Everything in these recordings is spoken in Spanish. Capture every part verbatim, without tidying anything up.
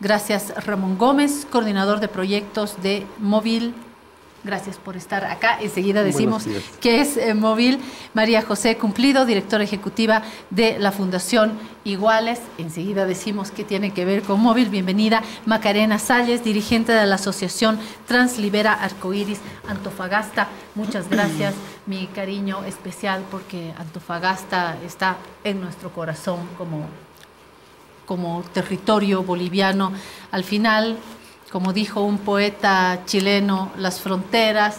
Gracias Ramón Gómez, coordinador de proyectos de Móvil. Gracias por estar acá. Enseguida decimos que es eh, Móvil. María José Cumplido, directora ejecutiva de la Fundación Iguales. Enseguida decimos que tiene que ver con Móvil. Bienvenida. Macarena Salles, dirigente de la Asociación Translibera Arcoíris Antofagasta. Muchas gracias. Mi cariño especial porque Antofagasta está en nuestro corazón como, como territorio boliviano. Al final, como dijo un poeta chileno, las fronteras,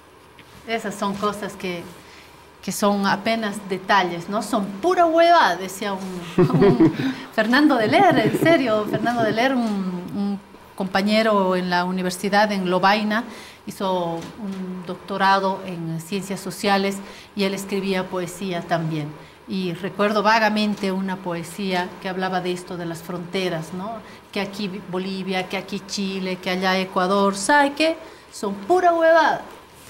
esas son cosas que, que son apenas detalles, ¿no? Son pura hueva, decía un, un Fernando de Leer, en serio, Fernando de Leer, un, un compañero en la universidad en Lovaina, hizo un doctorado en ciencias sociales y él escribía poesía también. Y recuerdo vagamente una poesía que hablaba de esto, de las fronteras, ¿no? Que aquí Bolivia, que aquí Chile, que allá Ecuador, ¿sabe qué? Son pura huevada.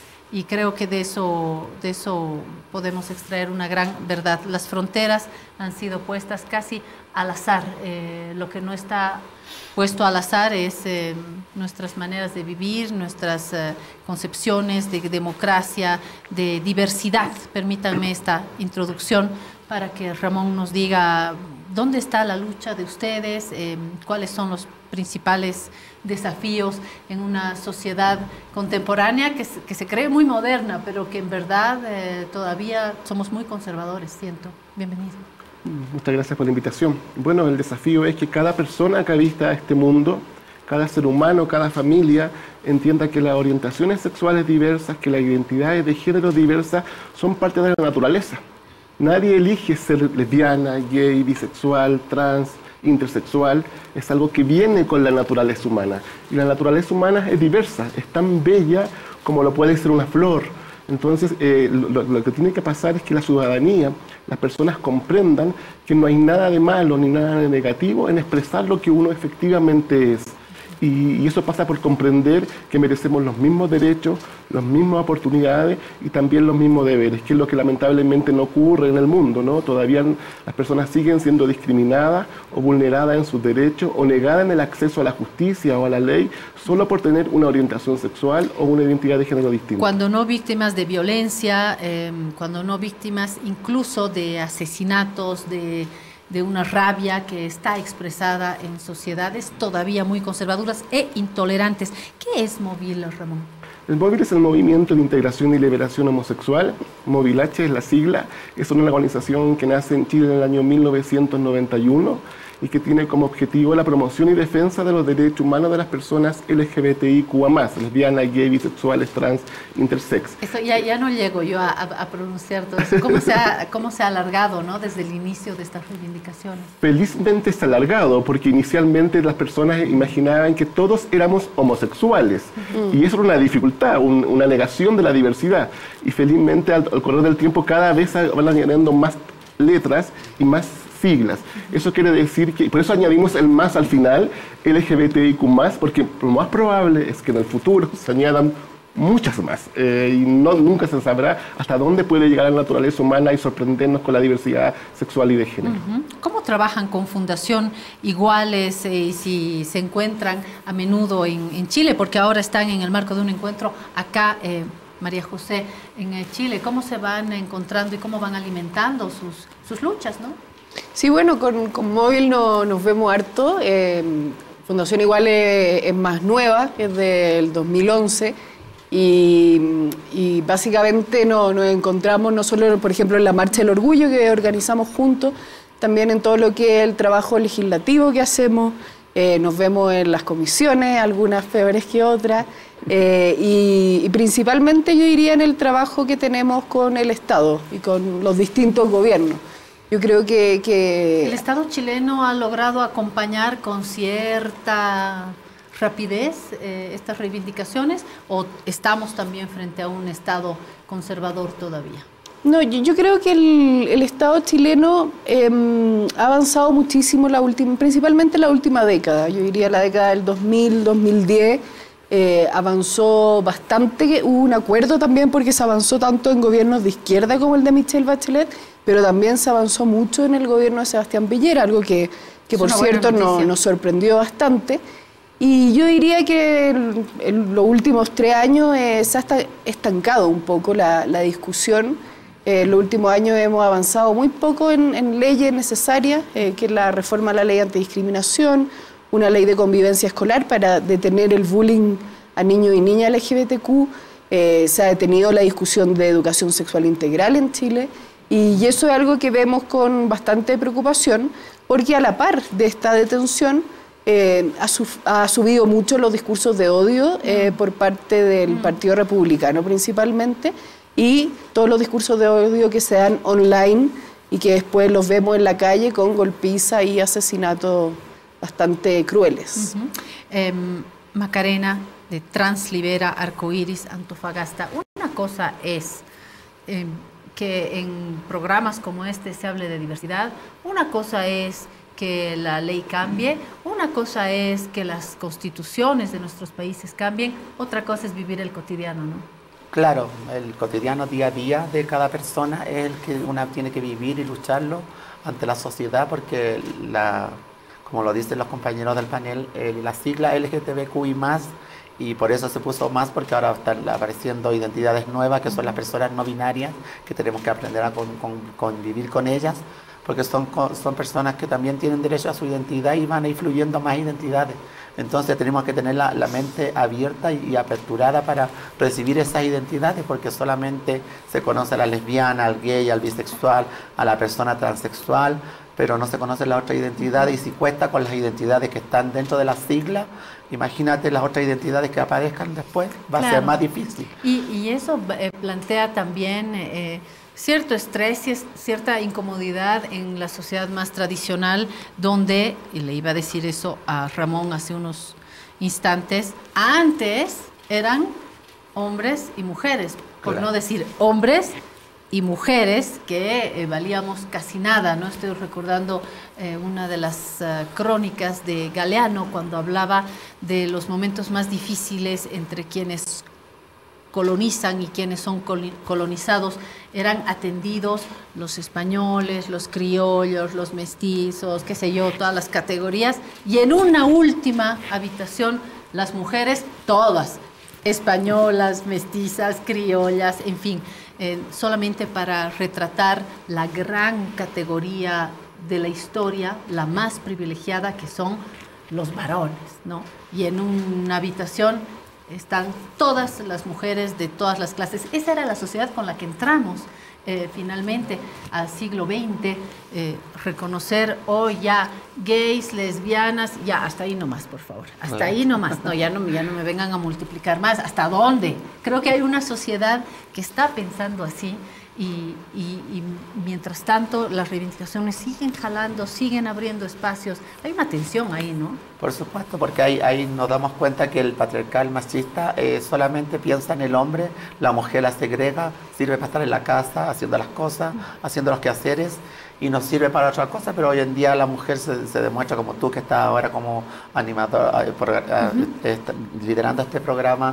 Y creo que de eso, de eso podemos extraer una gran verdad. Las fronteras han sido puestas casi al azar. Eh, lo que no está puesto al azar es eh, nuestras maneras de vivir, nuestras eh, concepciones de democracia, de diversidad. Permítanme esta introducción para que Ramón nos diga dónde está la lucha de ustedes, eh, cuáles son los principales desafíos en una sociedad contemporánea que se, que se cree muy moderna, pero que en verdad eh, todavía somos muy conservadores, siento. Bienvenido. Muchas gracias por la invitación. Bueno, el desafío es que cada persona que habita este mundo, cada ser humano, cada familia, entienda que las orientaciones sexuales diversas, que las identidades de género diversas son parte de la naturaleza. Nadie elige ser lesbiana, gay, bisexual, trans, intersexual. Es algo que viene con la naturaleza humana. Y la naturaleza humana es diversa, es tan bella como lo puede ser una flor. Entonces, eh, lo, lo que tiene que pasar es que la ciudadanía, las personas comprendan que no hay nada de malo ni nada de negativo en expresar lo que uno efectivamente es. Y, y eso pasa por comprender que merecemos los mismos derechos, las mismas oportunidades y también los mismos deberes, que es lo que lamentablemente no ocurre en el mundo, ¿no? Todavía las personas siguen siendo discriminadas o vulneradas en sus derechos o negadas en el acceso a la justicia o a la ley solo por tener una orientación sexual o una identidad de género distinta. Cuando no víctimas de violencia, eh, cuando no víctimas incluso de asesinatos, de... de una rabia que está expresada en sociedades todavía muy conservadoras e intolerantes. ¿Qué es Móvil, Ramón? El Móvil es el Movimiento de Integración y Liberación Homosexual. Móvil H es la sigla. Es una organización que nace en Chile en el año mil novecientos noventa y uno y que tiene como objetivo la promoción y defensa de los derechos humanos de las personas L G B T I Q A más, lesbianas, gay, bisexuales, trans, intersex. Eso ya, ya no llego yo a, a pronunciar todo eso. ¿Cómo se ha, cómo se ha alargado, ¿no? Desde el inicio de estas reivindicaciones? Felizmente se ha alargado, porque inicialmente las personas imaginaban que todos éramos homosexuales. Uh-huh. Y eso era una dificultad, un, una negación de la diversidad. Y felizmente al, al correr del tiempo cada vez van añadiendo más letras y más siglas. Eso quiere decir que, por eso añadimos el más al final, L G B T I Q más, porque lo más probable es que en el futuro se añadan muchas más. Eh, y no, nunca se sabrá hasta dónde puede llegar la naturaleza humana y sorprendernos con la diversidad sexual y de género. Uh-huh. ¿Cómo trabajan con Fundación Iguales eh, y si se encuentran a menudo en, en Chile? Porque ahora están en el marco de un encuentro acá, eh, María José, en eh, Chile. ¿Cómo se van encontrando y cómo van alimentando sus, sus luchas, no? Sí, bueno, con, con Móvil no, nos vemos harto. Eh, Fundación Igual es, es más nueva, es del dos mil once, y, y básicamente no, nos encontramos no solo, por ejemplo, en la Marcha del Orgullo que organizamos juntos, también en todo lo que es el trabajo legislativo que hacemos. Eh, nos vemos en las comisiones, algunas peores que otras, eh, y, y principalmente yo diría en el trabajo que tenemos con el Estado y con los distintos gobiernos. Yo creo que, que... ¿El Estado chileno ha logrado acompañar con cierta rapidez eh, estas reivindicaciones o estamos también frente a un Estado conservador todavía? No, yo, yo creo que el, el Estado chileno eh, ha avanzado muchísimo, la última, principalmente la última década. Yo diría la década del dos mil, dos mil diez. Eh, avanzó bastante, hubo un acuerdo también porque se avanzó tanto en gobiernos de izquierda como el de Michelle Bachelet, pero también se avanzó mucho en el gobierno de Sebastián Piñera, algo que, que por cierto no, nos sorprendió bastante. Y yo diría que en, en los últimos tres años eh, se ha estancado un poco la, la discusión. Eh, en los últimos años hemos avanzado muy poco en, en leyes necesarias, eh, que es la reforma a la ley antidiscriminación, una ley de convivencia escolar para detener el bullying a niños y niñas L G B T Q. Eh, se ha detenido la discusión de educación sexual integral en Chile. Y eso es algo que vemos con bastante preocupación, porque a la par de esta detención eh, ha, su, ha subido mucho los discursos de odio eh, por parte del Partido Republicano principalmente, y todos los discursos de odio que se dan online y que después los vemos en la calle con golpizas y asesinatos bastante crueles. Uh-huh. eh, Macarena, de Translibera, Arcoíris, Antofagasta, una cosa es eh, que en programas como este se hable de diversidad, una cosa es que la ley cambie, una cosa es que las constituciones de nuestros países cambien, otra cosa es vivir el cotidiano, ¿no? Claro, el cotidiano día a día de cada persona es el que una tiene que vivir y lucharlo ante la sociedad, porque la, como lo dicen los compañeros del panel, eh, la sigla L G B T Q I más, y por eso se puso más, porque ahora están apareciendo identidades nuevas, que son las personas no binarias, que tenemos que aprender a con, con, convivir con ellas, porque son, son personas que también tienen derecho a su identidad y van a ir fluyendo más identidades. Entonces tenemos que tener la, la mente abierta y, y aperturada para recibir esas identidades, porque solamente se conoce a la lesbiana, al gay, al bisexual, a la persona transexual, pero no se conoce la otra identidad, y si cuesta con las identidades que están dentro de la sigla, imagínate las otras identidades que aparezcan después, va claro. a ser más difícil. Y, y eso eh, plantea también eh, cierto estrés y cierta incomodidad en la sociedad más tradicional, donde, y le iba a decir eso a Ramón hace unos instantes, antes eran hombres y mujeres, por claro. no decir hombres y mujeres, que eh, valíamos casi nada, ¿no? Estoy recordando eh, una de las uh, crónicas de Galeano, cuando hablaba de los momentos más difíciles entre quienes colonizan y quienes son colonizados. Eran atendidos los españoles, los criollos, los mestizos, qué sé yo, todas las categorías, y en una última habitación las mujeres, todas, españolas, mestizas, criollas, en fin, eh, solamente para retratar la gran categoría de la historia, la más privilegiada, que son los varones, ¿no? Y en una habitación están todas las mujeres de todas las clases. Esa era la sociedad con la que entramos eh, finalmente al siglo veinte. Eh, reconocer hoy ya gays, lesbianas, ya hasta ahí nomás, por favor. Hasta ahí nomás. No, ya no, ya no me vengan a multiplicar más. ¿Hasta dónde? Creo que hay una sociedad que está pensando así. Y, y, y mientras tanto las reivindicaciones siguen jalando, siguen abriendo espacios. Hay una tensión ahí, ¿no? Por supuesto, porque ahí, ahí nos damos cuenta que el patriarcal machista eh, solamente piensa en el hombre, la mujer la segrega, sirve para estar en la casa haciendo las cosas, haciendo los quehaceres, y no sirve para otra cosa, pero hoy en día la mujer se, se demuestra, como tú que estás ahora como animador, eh, por, eh, uh-huh. eh, liderando este programa,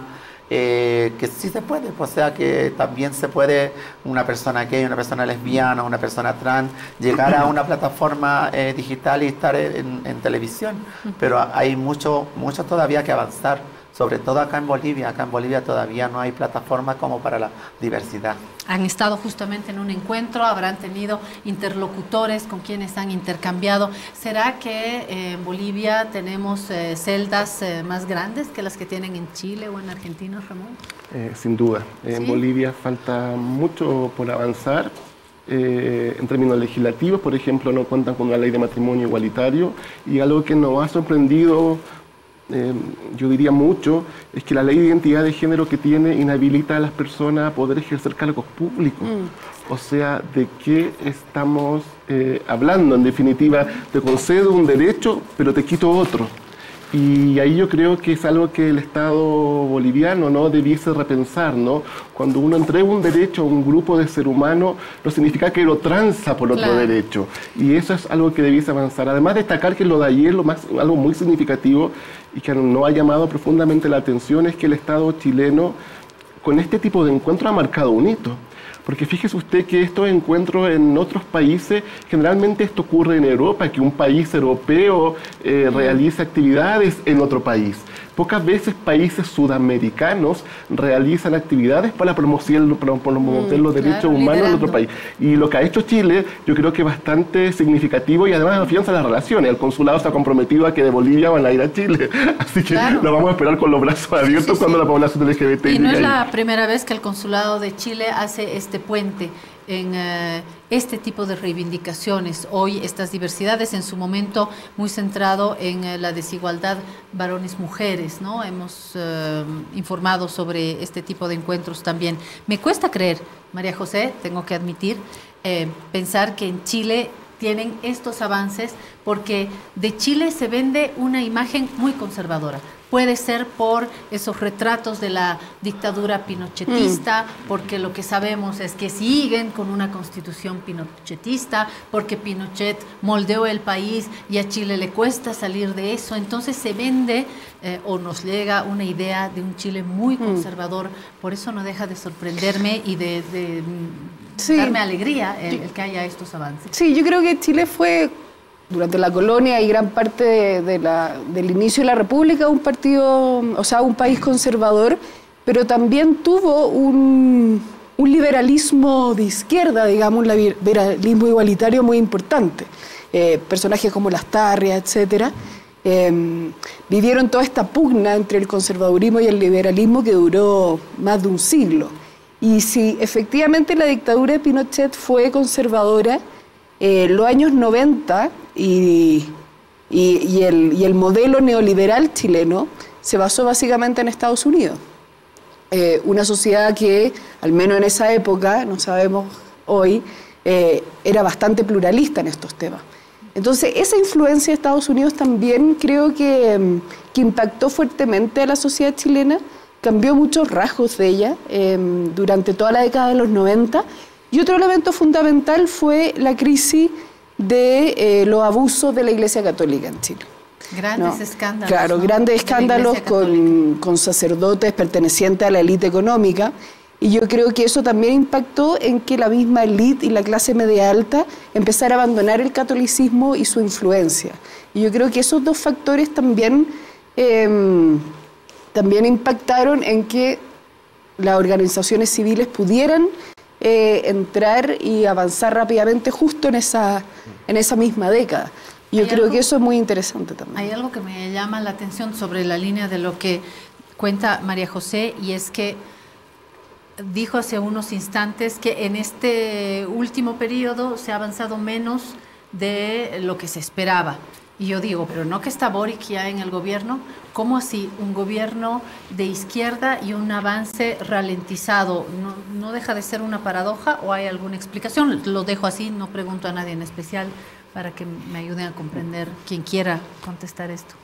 Eh, que sí se puede, o sea que también se puede una persona gay, una persona lesbiana, una persona trans llegar a una plataforma eh, digital y estar en, en televisión, pero hay mucho, mucho todavía que avanzar, sobre todo acá en Bolivia. Acá en Bolivia todavía no hay plataforma como para la diversidad. Han estado justamente en un encuentro, habrán tenido interlocutores con quienes han intercambiado. ¿Será que eh, en Bolivia tenemos eh, celdas eh, más grandes que las que tienen en Chile o en Argentina, Ramón? Eh, sin duda. ¿Sí? En Bolivia falta mucho por avanzar. Eh, en términos legislativos, por ejemplo, no cuentan con una ley de matrimonio igualitario, y algo que nos ha sorprendido, Eh, yo diría mucho, es que la ley de identidad de género que tiene inhabilita a las personas a poder ejercer cargos públicos. Mm. O sea, ¿de qué estamos eh, hablando? En definitiva, te concedo un derecho, pero te quito otro. Y ahí yo creo que es algo que el Estado boliviano, ¿no?, debiese repensar, ¿no? Cuando uno entrega un derecho a un grupo de ser humano, no significa que lo tranza por otro claro. derecho. Y eso es algo que debiese avanzar. Además, destacar que lo de ayer, lo más, algo muy significativo y que no ha llamado profundamente la atención, es que el Estado chileno, con este tipo de encuentro, ha marcado un hito. Porque fíjese usted que estos encuentros en otros países, generalmente esto ocurre en Europa, que un país europeo eh, realiza actividades en otro país. Pocas veces países sudamericanos realizan actividades para promover, para promover mm, los derechos claro, humanos liderando. En otro país. Y lo que ha hecho Chile, yo creo que es bastante significativo y además afianza las relaciones. El consulado se ha comprometido a que de Bolivia van a ir a Chile. Así que claro. lo vamos a esperar con los brazos abiertos sí, sí, cuando sí. la población L G B T I. Y no es la primera vez que el consulado de Chile hace este puente en uh, este tipo de reivindicaciones. Hoy estas diversidades, en su momento muy centrado en uh, la desigualdad varones-mujeres, ¿no? Hemos uh, informado sobre este tipo de encuentros también. Me cuesta creer, María José, tengo que admitir, eh, pensar que en Chile tienen estos avances, porque de Chile se vende una imagen muy conservadora. Puede ser por esos retratos de la dictadura pinochetista, mm. porque lo que sabemos es que siguen con una constitución pinochetista, porque Pinochet moldeó el país y a Chile le cuesta salir de eso. Entonces se vende eh, o nos llega una idea de un Chile muy conservador. Mm. Por eso no deja de sorprenderme y de, de sí. darme alegría el, el que haya estos avances. Sí, yo creo que Chile fue, durante la colonia y gran parte de, de la, del inicio de la República, un partido, o sea, un país conservador, pero también tuvo un, un liberalismo de izquierda, digamos, un liberalismo igualitario muy importante. Eh, personajes como Lastarria, etcétera, eh, vivieron toda esta pugna entre el conservadurismo y el liberalismo que duró más de un siglo. Y si efectivamente la dictadura de Pinochet fue conservadora, eh, los años noventa y, y, y, el, y el modelo neoliberal chileno se basó básicamente en Estados Unidos. Eh, una sociedad que, al menos en esa época, no sabemos hoy, eh, era bastante pluralista en estos temas. Entonces, esa influencia de Estados Unidos también creo que, que impactó fuertemente a la sociedad chilena, cambió muchos rasgos de ella eh, durante toda la década de los noventa. Y otro elemento fundamental fue la crisis de eh, los abusos de la Iglesia Católica en Chile. Grandes ¿no? escándalos. Claro, ¿no? grandes escándalos con, con sacerdotes pertenecientes a la élite económica. Y yo creo que eso también impactó en que la misma élite y la clase media alta empezara a abandonar el catolicismo y su influencia. Y yo creo que esos dos factores también, eh, también impactaron en que las organizaciones civiles pudieran eh, entrar y avanzar rápidamente justo en esa, en esa misma década. Yo creo algo, que eso es muy interesante también. Hay algo que me llama la atención sobre la línea de lo que cuenta María José, y es que dijo hace unos instantes que en este último periodo se ha avanzado menos de lo que se esperaba. Y yo digo, pero no que está Boric ya en el gobierno, ¿cómo así? Un gobierno de izquierda y un avance ralentizado, ¿no, no deja de ser una paradoja o hay alguna explicación? Lo dejo así, no pregunto a nadie en especial para que me ayuden a comprender quien quiera contestar esto.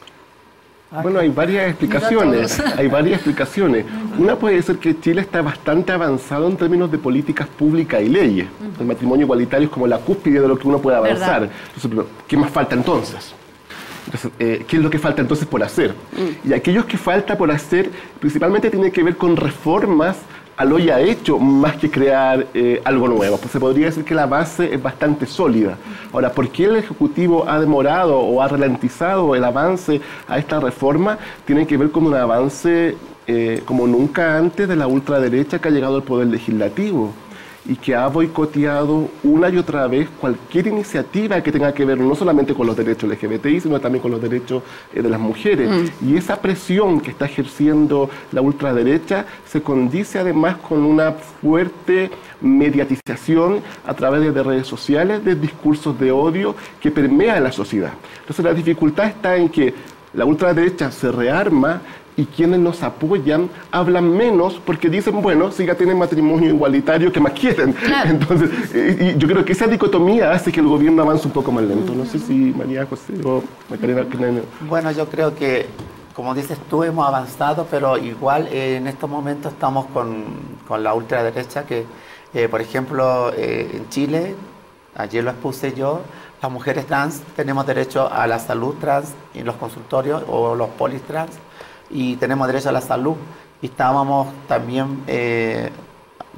Bueno, hay varias explicaciones, hay varias explicaciones. Una puede ser que Chile está bastante avanzado en términos de políticas públicas y leyes. Uh-huh. El matrimonio igualitario es como la cúspide de lo que uno puede avanzar. Entonces, ¿qué más falta entonces? Entonces, eh, ¿qué es lo que falta entonces por hacer? Uh-huh. Y aquellos que falta por hacer principalmente tienen que ver con reformas a lo ya hecho, más que crear eh, algo nuevo. Pues se podría decir que la base es bastante sólida. Ahora, ¿por qué el Ejecutivo ha demorado o ha ralentizado el avance a esta reforma? Tiene que ver con un avance eh, como nunca antes de la ultraderecha que ha llegado al poder legislativo y que ha boicoteado una y otra vez cualquier iniciativa que tenga que ver no solamente con los derechos L G B T I, sino también con los derechos eh, de las mujeres. Mm. Y esa presión que está ejerciendo la ultraderecha se condice además con una fuerte mediatización a través de redes sociales, de discursos de odio que permean la sociedad. Entonces la dificultad está en que la ultraderecha se rearma y quienes nos apoyan hablan menos porque dicen, bueno, si ya tienen matrimonio igualitario, ¿qué más quieren? Claro. Entonces, y, y yo creo que esa dicotomía hace que el gobierno avance un poco más lento. No sé si María José o Macarena... Bueno, yo creo que, como dices tú, hemos avanzado, pero igual eh, en estos momentos estamos con, con la ultraderecha que, eh, por ejemplo, eh, en Chile, ayer lo expuse yo, las mujeres trans tenemos derecho a la salud trans en los consultorios o los politrans, y tenemos derecho a la salud. Y estábamos también eh,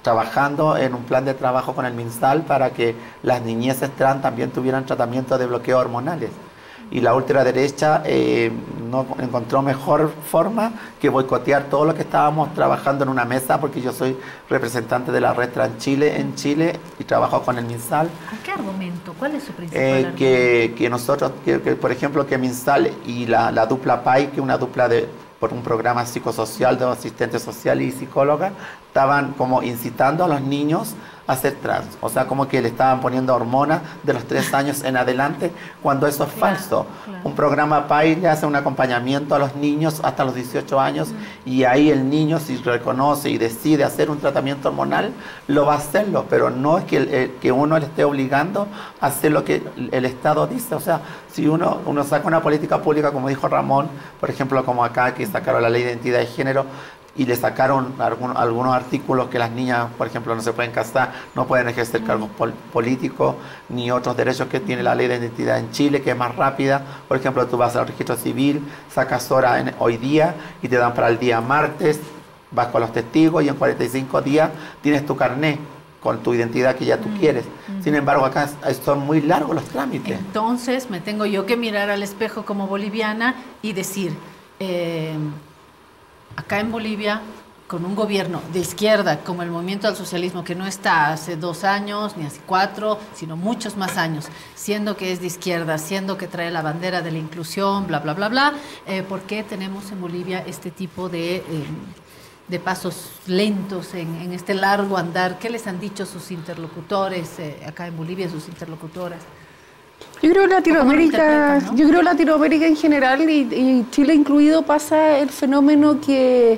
trabajando en un plan de trabajo con el MinSal para que las niñeces trans también tuvieran tratamiento de bloqueo hormonales. Y la ultraderecha eh, no encontró mejor forma que boicotear todo lo que estábamos trabajando en una mesa, porque yo soy representante de la Red Trans Chile en Chile y trabajo con el MinSal. ¿Con qué argumento? ¿Cuál es su principal eh, argumento? Que, que nosotros, que, que, por ejemplo, que MinSal y la, la dupla P A I, que es una dupla de, por un programa psicosocial de asistentes sociales y psicólogas, estaban como incitando a los niños a ser trans, o sea, como que le estaban poniendo hormonas de los tres años en adelante, cuando eso es claro, falso. Claro. Un programa P A I le hace un acompañamiento a los niños hasta los dieciocho años, mm. y ahí el niño, si reconoce y decide hacer un tratamiento hormonal, lo va a hacerlo, pero no es que, el, que uno le esté obligando a hacer lo que el Estado dice. O sea, si uno, uno saca una política pública, como dijo Ramón, por ejemplo, como acá, que sacaron la ley de identidad de género, y le sacaron algún, algunos artículos que las niñas, por ejemplo, no se pueden casar, no pueden ejercer cargos pol políticos, ni otros derechos que tiene la ley de identidad en Chile, que es más rápida. Por ejemplo, tú vas al registro civil, sacas hora en, hoy día y te dan para el día martes, vas con los testigos y en cuarenta y cinco días tienes tu carné con tu identidad que ya tú mm. quieres. Mm. Sin embargo, acá son muy largos los trámites. Entonces, me tengo yo que mirar al espejo como boliviana y decir... Eh, acá en Bolivia, con un gobierno de izquierda como el Movimiento al Socialismo, que no está hace dos años, ni hace cuatro, sino muchos más años, siendo que es de izquierda, siendo que trae la bandera de la inclusión, bla, bla, bla, bla, eh, ¿por qué tenemos en Bolivia este tipo de, eh, de pasos lentos en, en este largo andar? ¿Qué les han dicho sus interlocutores eh, acá en Bolivia, sus interlocutoras? Yo creo que Latinoamérica, ¿no? yo creo Latinoamérica en general y, y Chile incluido pasa el fenómeno que,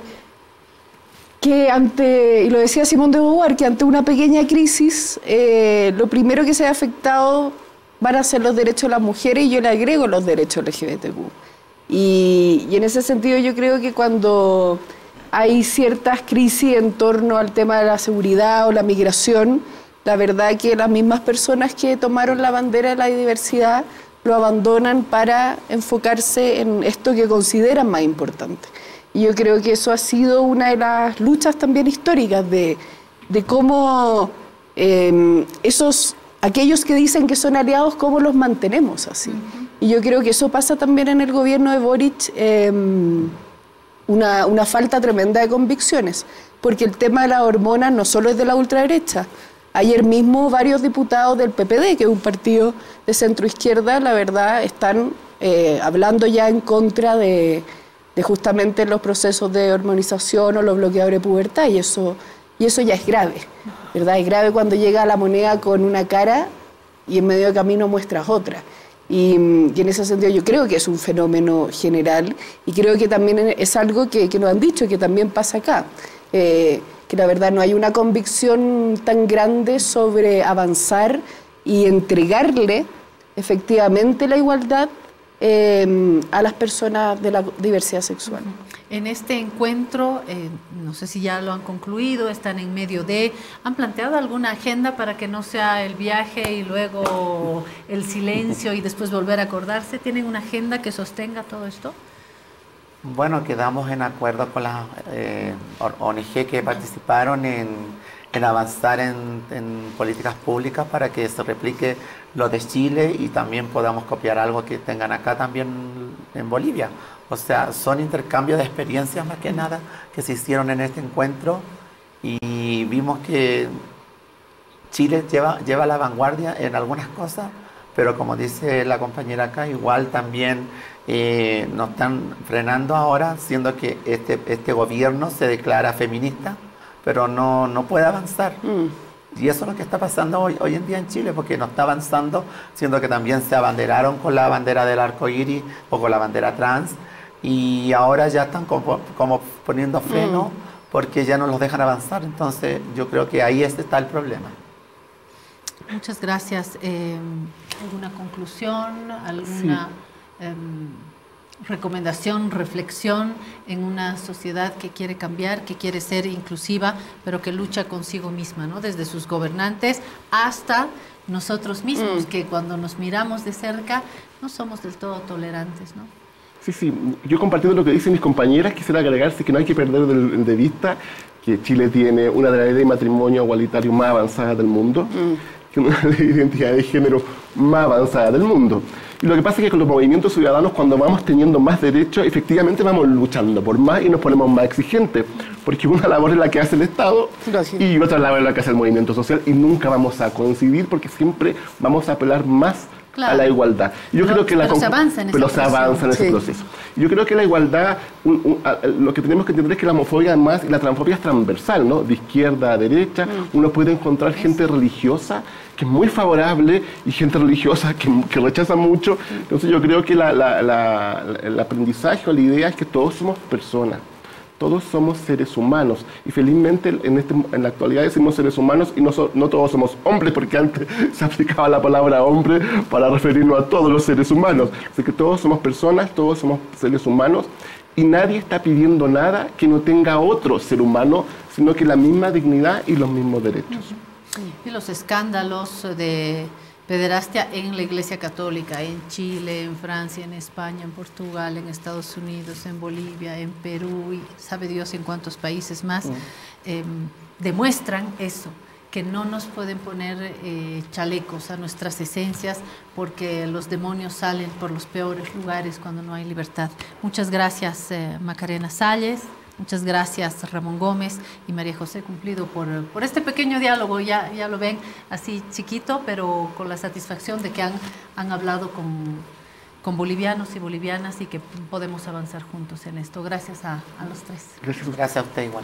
que ante, y lo decía Simón de Beauvoir, que ante una pequeña crisis, eh, lo primero que se ha afectado van a ser los derechos de las mujeres, y yo le agrego los derechos L G B T Q. Y, y en ese sentido yo creo que cuando hay ciertas crisis en torno al tema de la seguridad o la migración, la verdad que las mismas personas que tomaron la bandera de la diversidad lo abandonan para enfocarse en esto que consideran más importante. Y yo creo que eso ha sido una de las luchas también históricas de, de cómo eh, esos, aquellos que dicen que son aliados, cómo los mantenemos así. Uh-huh. Y yo creo que eso pasa también en el gobierno de Boric, eh, una, una falta tremenda de convicciones, porque el tema de las hormonas no solo es de la ultraderecha. Ayer mismo varios diputados del P P D, que es un partido de centroizquierda, la verdad, están eh, hablando ya en contra de, de justamente los procesos de hormonización o los bloqueadores de pubertad, y eso, y eso ya es grave, ¿verdad? Es grave cuando llega la moneda con una cara y en medio de camino muestras otra. Y, y en ese sentido yo creo que es un fenómeno general, y creo que también es algo que, que nos han dicho, que también pasa acá. Eh, que la verdad no hay una convicción tan grande sobre avanzar y entregarle efectivamente la igualdad eh, a las personas de la diversidad sexual. En este encuentro, eh, no sé si ya lo han concluido, están en medio de... ¿Han planteado alguna agenda para que no sea el viaje y luego el silencio y después volver a acordarse? ¿Tienen una agenda que sostenga todo esto? Bueno, quedamos en acuerdo con las eh, O N G que participaron en, en avanzar en, en políticas públicas para que se replique lo de Chile y también podamos copiar algo que tengan acá también en Bolivia. O sea, son intercambios de experiencias más que nada que se hicieron en este encuentro, y vimos que Chile lleva, lleva la vanguardia en algunas cosas, pero como dice la compañera acá, igual también eh, nos están frenando ahora, siendo que este, este gobierno se declara feminista, pero no, no puede avanzar. Mm. Y eso es lo que está pasando hoy, hoy en día en Chile, porque no está avanzando, siendo que también se abanderaron con la bandera del arco iris o con la bandera trans, y ahora ya están como, como poniendo freno mm. porque ya no los dejan avanzar. Entonces yo creo que ahí está el problema. Muchas gracias. Eh, ¿Alguna conclusión, alguna sí. eh, recomendación, reflexión en una sociedad que quiere cambiar, que quiere ser inclusiva, pero que lucha consigo misma, ¿no? Desde sus gobernantes hasta nosotros mismos, mm. que cuando nos miramos de cerca no somos del todo tolerantes, ¿no? Sí, sí. Yo compartiendo lo que dicen mis compañeras, quisiera agregarse que no hay que perder de, de vista que Chile tiene una de las leyes de matrimonio igualitario más avanzadas del mundo, mm. que una ley de identidad de género más avanzada del mundo. Y lo que pasa es que con los movimientos ciudadanos, cuando vamos teniendo más derechos, efectivamente vamos luchando por más y nos ponemos más exigentes, porque una labor es la que hace el Estado Gracias. y otra labor es la que hace el movimiento social, y nunca vamos a coincidir porque siempre vamos a apelar más Claro. a la igualdad. Yo pero, creo que pero la se avanza en, pero se avanza en ese sí. proceso. Yo creo que la igualdad, un, un, a, lo que tenemos que entender es que la homofobia además y la transfobia es transversal, ¿no? De izquierda a derecha, mm. uno puede encontrar gente religiosa que es muy favorable y gente religiosa que, que rechaza mucho. Entonces yo creo que la, la, la, la, el aprendizaje o la idea es que todos somos personas. Todos somos seres humanos y felizmente en, este, en la actualidad decimos seres humanos y no, so, no todos somos hombres, porque antes se aplicaba la palabra hombre para referirnos a todos los seres humanos. Así que todos somos personas, todos somos seres humanos y nadie está pidiendo nada que no tenga otro ser humano, sino que la misma dignidad y los mismos derechos. Y los escándalos de pederastia en la Iglesia Católica, en Chile, en Francia, en España, en Portugal, en Estados Unidos, en Bolivia, en Perú y sabe Dios en cuántos países más, mm. eh, demuestran eso, que no nos pueden poner eh, chalecos a nuestras esencias porque los demonios salen por los peores lugares cuando no hay libertad. Muchas gracias, eh, Macarena Salles. Muchas gracias, Ramón Gómez y María José Cumplido, por, por este pequeño diálogo. Ya, ya lo ven así chiquito, pero con la satisfacción de que han, han hablado con, con bolivianos y bolivianas y que podemos avanzar juntos en esto. Gracias a, a los tres. Gracias, gracias a usted igual.